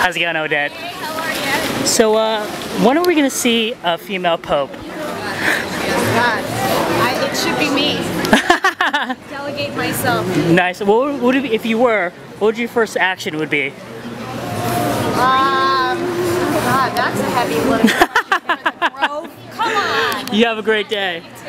How's it going, Odette? Hey, how are you? So, when are we going to see a female pope? God, it should be me. Delegate myself. Nice. What would it be, if you were, what would your first action would be? God, that's a heavy one. Come on. You have a great day.